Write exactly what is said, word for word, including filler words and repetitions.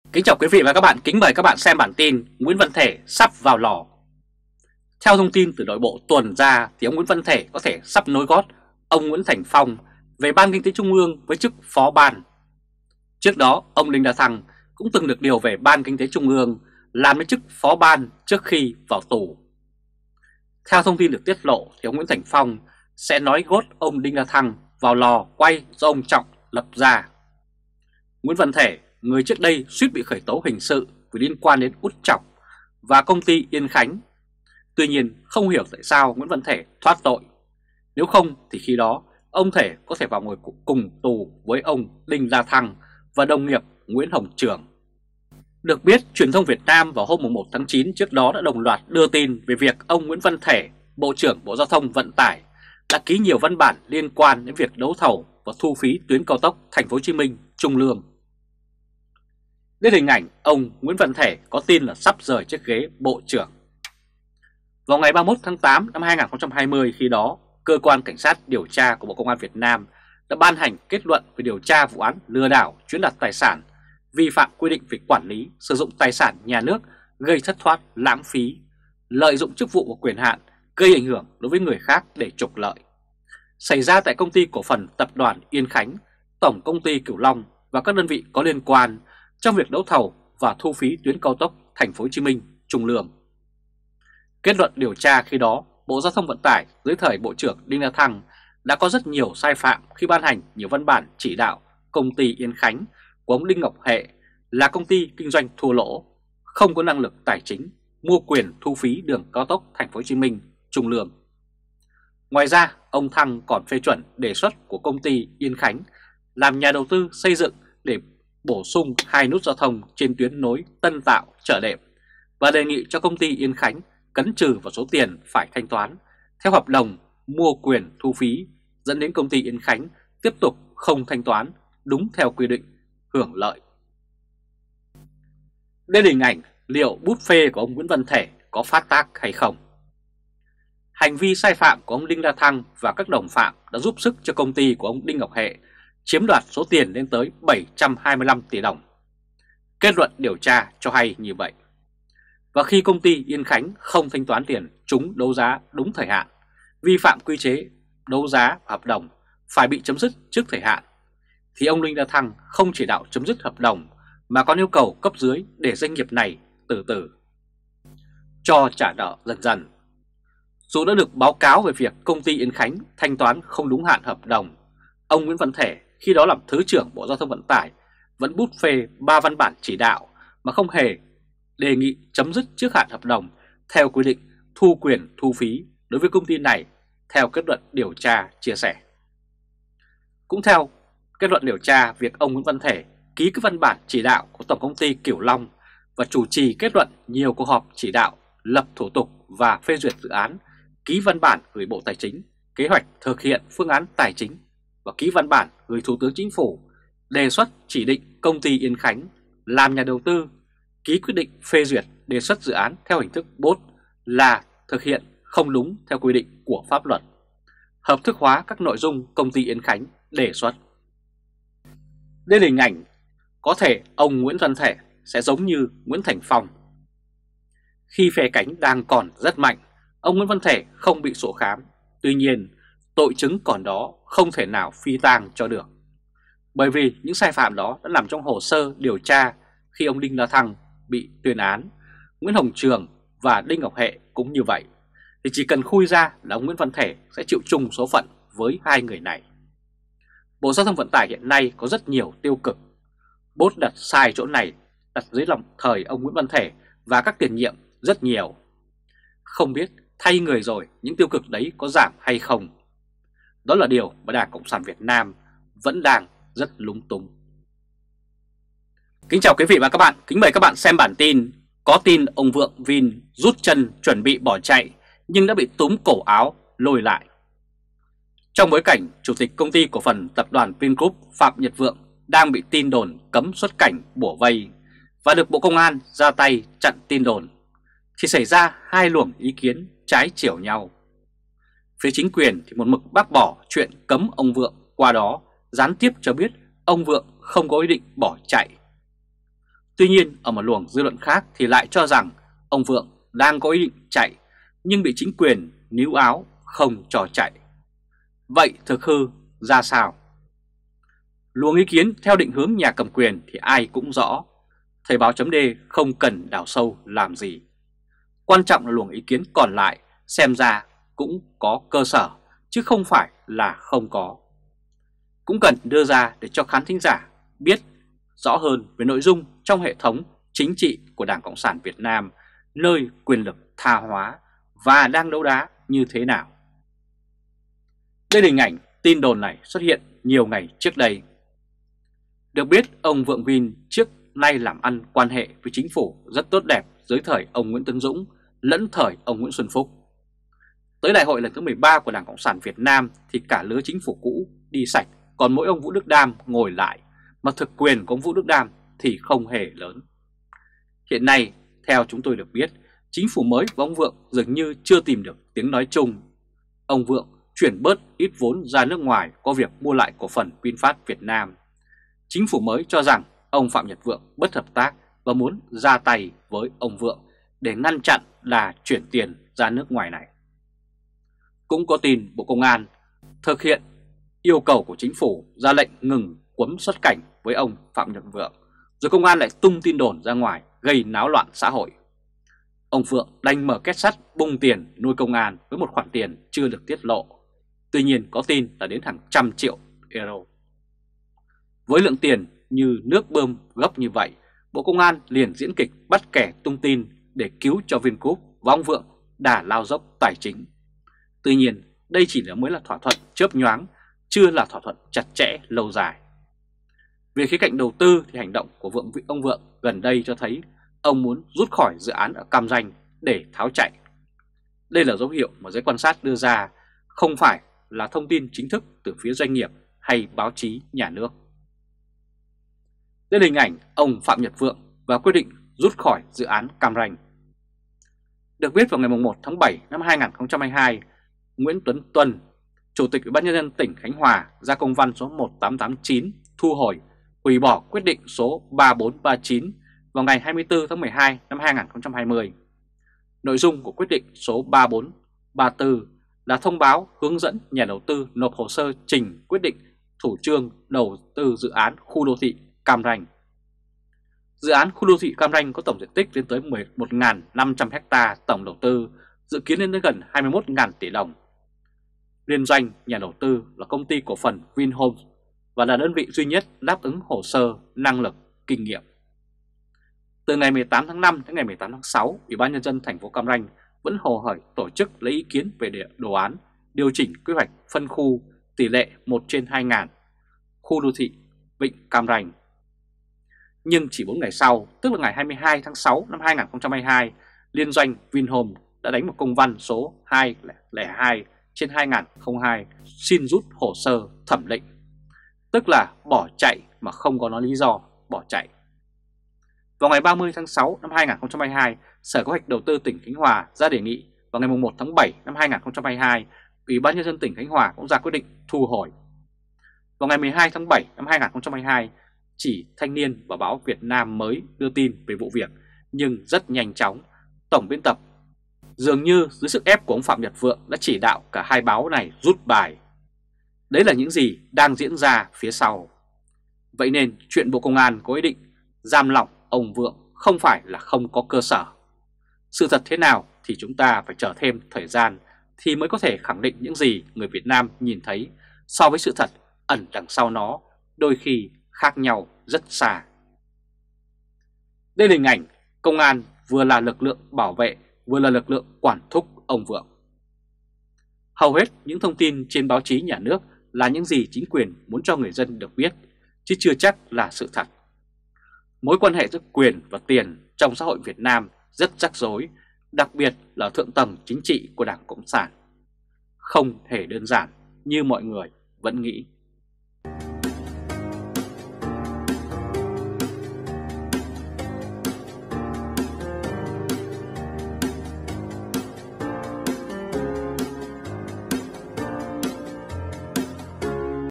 Kính chào quý vị và các bạn, kính mời các bạn xem bản tin Nguyễn Văn Thể sắp vào lò. Theo thông tin từ nội bộ tuần ra thì ông Nguyễn Văn Thể có thể sắp nối gót ông Nguyễn Thành Phong về Ban Kinh tế Trung ương với chức phó ban. Trước đó, ông Đinh La Thăng cũng từng được điều về Ban Kinh tế Trung ương làm với chức phó ban trước khi vào tù. Theo thông tin được tiết lộ thì ông Nguyễn Thành Phong sẽ nói gót ông Đinh La Thăng vào lò quay do ông Trọng lập ra. Nguyễn Văn Thể, người trước đây suýt bị khởi tố hình sự vì liên quan đến Út Chọc và công ty Yên Khánh. Tuy nhiên không hiểu tại sao Nguyễn Văn Thể thoát tội. Nếu không thì khi đó ông Thể có thể vào ngồi cùng tù với ông Đinh La Thăng và đồng nghiệp Nguyễn Hồng Trường. Được biết, truyền thông Việt Nam vào hôm mùng một tháng chín trước đó đã đồng loạt đưa tin về việc ông Nguyễn Văn Thể, Bộ trưởng Bộ Giao thông Vận tải, đã ký nhiều văn bản liên quan đến việc đấu thầu và thu phí tuyến cao tốc Thành phố Hồ Chí Minh - Trung Lương. Đến hình ảnh ông Nguyễn Văn Thể có tin là sắp rời chiếc ghế Bộ trưởng. Vào ngày ba mươi mốt tháng tám năm hai nghìn không trăm hai mươi, khi đó, Cơ quan Cảnh sát điều tra của Bộ Công an Việt Nam đã ban hành kết luận về điều tra vụ án lừa đảo chiếm đoạt tài sản, vi phạm quy định về quản lý sử dụng tài sản nhà nước gây thất thoát lãng phí, lợi dụng chức vụ và quyền hạn gây ảnh hưởng đối với người khác để trục lợi, xảy ra tại Công ty Cổ phần Tập đoàn Yên Khánh, Tổng Công ty Cửu Long và các đơn vị có liên quan trong việc đấu thầu và thu phí tuyến cao tốc Thành phố Hồ Chí Minh - Trung Lương. Kết luận điều tra khi đó, Bộ Giao thông Vận tải dưới thời Bộ trưởng Đinh La Thăng đã có rất nhiều sai phạm khi ban hành nhiều văn bản chỉ đạo Công ty Yên Khánh của ông Đinh Ngọc Hệ là công ty kinh doanh thua lỗ, không có năng lực tài chính, mua quyền thu phí đường cao tốc Thành phố Hồ Chí Minh - Trung Lương. Ngoài ra, ông Thăng còn phê chuẩn đề xuất của công ty Yên Khánh làm nhà đầu tư xây dựng để bổ sung hai nút giao thông trên tuyến nối Tân Tạo - Chợ Đệm và đề nghị cho công ty Yên Khánh cấn trừ vào số tiền phải thanh toán theo hợp đồng mua quyền thu phí, dẫn đến công ty Yên Khánh tiếp tục không thanh toán đúng theo quy định, hưởng lợi. Đây là hình ảnh liệu bút phê của ông Nguyễn Văn Thể có phát tác hay không. Hành vi sai phạm của ông Đinh La Thăng và các đồng phạm đã giúp sức cho công ty của ông Đinh Ngọc Hệ chiếm đoạt số tiền lên tới bảy trăm hai mươi lăm tỷ đồng. Kết luận điều tra cho hay như vậy. Và khi công ty Yên Khánh không thanh toán tiền trúng đấu giá đúng thời hạn, vi phạm quy chế đấu giá và hợp đồng phải bị chấm dứt trước thời hạn, thì ông Đinh La Thăng không chỉ đạo chấm dứt hợp đồng mà còn yêu cầu cấp dưới để doanh nghiệp này từ từ cho trả nợ dần dần. Dù đã được báo cáo về việc công ty Yên Khánh thanh toán không đúng hạn hợp đồng, ông Nguyễn Văn Thể khi đó làm Thứ trưởng Bộ Giao thông Vận tải vẫn bút phê ba văn bản chỉ đạo mà không hề đề nghị chấm dứt trước hạn hợp đồng theo quy định thu quyền thu phí đối với công ty này, theo kết luận điều tra chia sẻ. Cũng theo kết luận điều tra, việc ông Nguyễn Văn Thể ký các văn bản chỉ đạo của Tổng Công ty Cửu Long và chủ trì kết luận nhiều cuộc họp chỉ đạo, lập thủ tục và phê duyệt dự án, ký văn bản gửi Bộ Tài chính, kế hoạch thực hiện phương án tài chính và ký văn bản gửi Thủ tướng Chính phủ, đề xuất chỉ định công ty Yên Khánh làm nhà đầu tư, ký quyết định phê duyệt đề xuất dự án theo hình thức bốt là thực hiện không đúng theo quy định của pháp luật, hợp thức hóa các nội dung công ty Yên Khánh đề xuất. Đây là hình ảnh có thể ông Nguyễn Văn Thể sẽ giống như Nguyễn Thành Phong. Khi phe cánh đang còn rất mạnh, ông Nguyễn Văn Thể không bị sổ khám. Tuy nhiên, tội chứng còn đó không thể nào phi tang cho được. Bởi vì những sai phạm đó đã nằm trong hồ sơ điều tra khi ông Đinh La Thăng bị tuyên án, Nguyễn Hồng Trường và Đinh Ngọc Hệ cũng như vậy. Thì chỉ cần khui ra là ông Nguyễn Văn Thể sẽ chịu chung số phận với hai người này. Bộ Giao thông Vận tải hiện nay có rất nhiều tiêu cực. Bốt đặt sai chỗ này, đặt dưới lòng thời ông Nguyễn Văn Thể và các tiền nhiệm rất nhiều. Không biết thay người rồi những tiêu cực đấy có giảm hay không. Đó là điều mà Đảng Cộng sản Việt Nam vẫn đang rất lúng túng. Kính chào quý vị và các bạn, kính mời các bạn xem bản tin có tin ông Vượng Vin rút chân chuẩn bị bỏ chạy nhưng đã bị túm cổ áo lôi lại. Trong bối cảnh Chủ tịch Công ty Cổ phần Tập đoàn Vingroup Phạm Nhật Vượng đang bị tin đồn cấm xuất cảnh bủa vây và được Bộ Công an ra tay chặn tin đồn, thì xảy ra hai luồng ý kiến trái chiều nhau. Phía chính quyền thì một mực bác bỏ chuyện cấm ông Vượng, qua đó gián tiếp cho biết ông Vượng không có ý định bỏ chạy. Tuy nhiên ở một luồng dư luận khác thì lại cho rằng ông Vượng đang có ý định chạy nhưng bị chính quyền níu áo không cho chạy. Vậy thực hư ra sao? Luồng ý kiến theo định hướng nhà cầm quyền thì ai cũng rõ. Thời báo chấm D không cần đào sâu làm gì. Quan trọng là luồng ý kiến còn lại xem ra cũng có cơ sở chứ không phải là không có. Cũng cần đưa ra để cho khán thính giả biết rõ hơn về nội dung trong hệ thống chính trị của Đảng Cộng sản Việt Nam, nơi quyền lực tha hóa và đang đấu đá như thế nào. Đây là hình ảnh tin đồn này xuất hiện nhiều ngày trước đây. Được biết ông Vượng Vin trước nay làm ăn quan hệ với chính phủ rất tốt đẹp dưới thời ông Nguyễn Tấn Dũng lẫn thời ông Nguyễn Xuân Phúc. Tới đại hội lần thứ mười ba của Đảng Cộng sản Việt Nam thì cả lứa chính phủ cũ đi sạch, còn mỗi ông Vũ Đức Đam ngồi lại, mà thực quyền của ông Vũ Đức Đam thì không hề lớn. Hiện nay, theo chúng tôi được biết, chính phủ mới của ông Vượng dường như chưa tìm được tiếng nói chung. Ông Vượng chuyển bớt ít vốn ra nước ngoài có việc mua lại cổ phần VinFast Việt Nam. Chính phủ mới cho rằng ông Phạm Nhật Vượng bất hợp tác và muốn ra tay với ông Vượng để ngăn chặn là chuyển tiền ra nước ngoài này. Cũng có tin Bộ Công an thực hiện yêu cầu của chính phủ ra lệnh ngừng cấm xuất cảnh với ông Phạm Nhật Vượng, rồi công an lại tung tin đồn ra ngoài gây náo loạn xã hội. Ông Vượng đành mở két sắt bung tiền nuôi công an với một khoản tiền chưa được tiết lộ. Tuy nhiên có tin là đến hàng trăm triệu euro. Với lượng tiền như nước bơm gấp như vậy, Bộ Công an liền diễn kịch bắt kẻ tung tin để cứu cho Vingroup và ông Vượng đà lao dốc tài chính. Tuy nhiên đây chỉ là mới là thỏa thuận chớp nhoáng, chưa là thỏa thuận chặt chẽ lâu dài. Về khía cạnh đầu tư thì hành động của Vượng ông Vượng gần đây cho thấy ông muốn rút khỏi dự án ở Cam Ranh để tháo chạy. Đây là dấu hiệu mà giới quan sát đưa ra, không phải là thông tin chính thức từ phía doanh nghiệp hay báo chí nhà nước. Đây là hình ảnh ông Phạm Nhật Vượng và quyết định rút khỏi dự án Cam Ranh. Được biết vào ngày một tháng bảy năm hai nghìn không trăm hai mươi hai, Nguyễn Tuấn Tuân, Chủ tịch Ủy ban nhân dân tỉnh Khánh Hòa ra công văn số một tám tám chín thu hồi, hủy bỏ quyết định số ba bốn ba chín vào ngày hai mươi tư tháng mười hai năm hai nghìn không trăm hai mươi. Nội dung của quyết định số ba bốn ba tư là thông báo hướng dẫn nhà đầu tư nộp hồ sơ trình quyết định chủ trương đầu tư dự án khu đô thị Cam Ranh. Dự án khu đô thị Cam Ranh có tổng diện tích lên tới mười một nghìn năm trăm ha, tổng đầu tư dự kiến lên tới gần hai mươi mốt nghìn tỷ đồng. Liên doanh nhà đầu tư là công ty cổ phần Vinhomes và là đơn vị duy nhất đáp ứng hồ sơ, năng lực, kinh nghiệm. Từ ngày mười tám tháng năm đến ngày mười tám tháng sáu, Ủy ban nhân dân thành phố Cam Ranh vẫn hồ hởi tổ chức lấy ý kiến về đồ án điều chỉnh quy hoạch phân khu tỷ lệ một trên hai nghìn khu đô thị Vịnh Cam Ranh. Nhưng chỉ bốn ngày sau, tức là ngày hai mươi hai tháng sáu năm hai nghìn không trăm hai mươi hai, liên doanh Vinhomes đã đánh một công văn số hai không hai trên hai nghìn không trăm hai xin rút hồ sơ thẩm định, tức là bỏ chạy mà không có nói lý do bỏ chạy. Vào ngày ba mươi tháng sáu năm hai nghìn không trăm hai mươi hai, Sở Kế hoạch Đầu tư tỉnh Khánh Hòa ra đề nghị vào ngày một tháng bảy năm hai nghìn không trăm hai mươi hai, Ủy ban nhân dân tỉnh Khánh Hòa cũng ra quyết định thu hồi. Vào ngày mười hai tháng bảy năm hai nghìn không trăm hai mươi hai, chỉ Thanh Niên và báo Việt Nam mới đưa tin về vụ việc, nhưng rất nhanh chóng, tổng biên tập dường như dưới sức ép của ông Phạm Nhật Vượng đã chỉ đạo cả hai báo này rút bài. Đấy là những gì đang diễn ra phía sau. Vậy nên chuyện Bộ Công an có ý định giam lỏng ông Vượng không phải là không có cơ sở. Sự thật thế nào thì chúng ta phải chờ thêm thời gian thì mới có thể khẳng định những gì người Việt Nam nhìn thấy so với sự thật ẩn đằng sau nó đôi khi khác nhau rất xa. Đây là hình ảnh công an vừa là lực lượng bảo vệ vừa là lực lượng quản thúc ông Vượng. Hầu hết những thông tin trên báo chí nhà nước là những gì chính quyền muốn cho người dân được biết, chứ chưa chắc là sự thật. Mối quan hệ giữa quyền và tiền trong xã hội Việt Nam rất rắc rối, đặc biệt là thượng tầng chính trị của Đảng Cộng sản. Không hề đơn giản như mọi người vẫn nghĩ.